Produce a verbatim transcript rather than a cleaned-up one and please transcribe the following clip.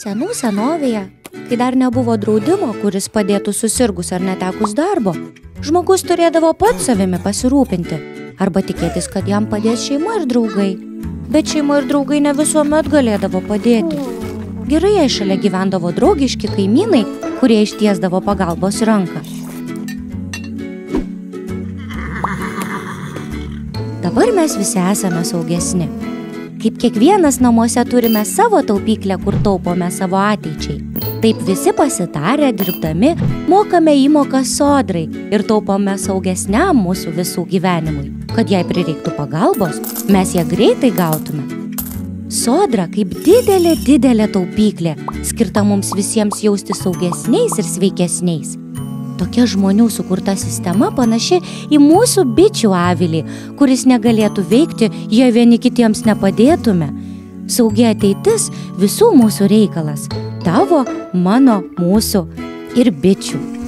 Senų senovėje, kai dar nebuvo draudimo, kuris padėtų susirgus ar netekus darbo, žmogus turėdavo pats savimi pasirūpinti arba tikėtis, kad jam padės šeima ir draugai. Bet šeima ir draugai ne visuomet galėdavo padėti. Gerai, jei šalia gyvendavo draugiški kaimynai, kurie ištiesdavo pagalbos ranką. Dabar mes visi esame saugesni. Kaip kiekvienas namuose turime savo taupyklę, kur taupome savo ateičiai. Taip visi pasitarę, dirbdami, mokame įmokas sodrai ir taupome saugesniam mūsų visų gyvenimui, kad jei prireiktų pagalbos, mes ją greitai gautume. Sodra kaip didelė, didelė taupyklė, skirta mums visiems jausti saugesniais ir sveikesniais. Tokia žmonių sukurta sistema panaši į mūsų bičių avilį, kuris negalėtų veikti, jei vieni kitiems nepadėtume. Saugi ateitis visų mūsų reikalas. Tavo, mano, mūsų ir bičių.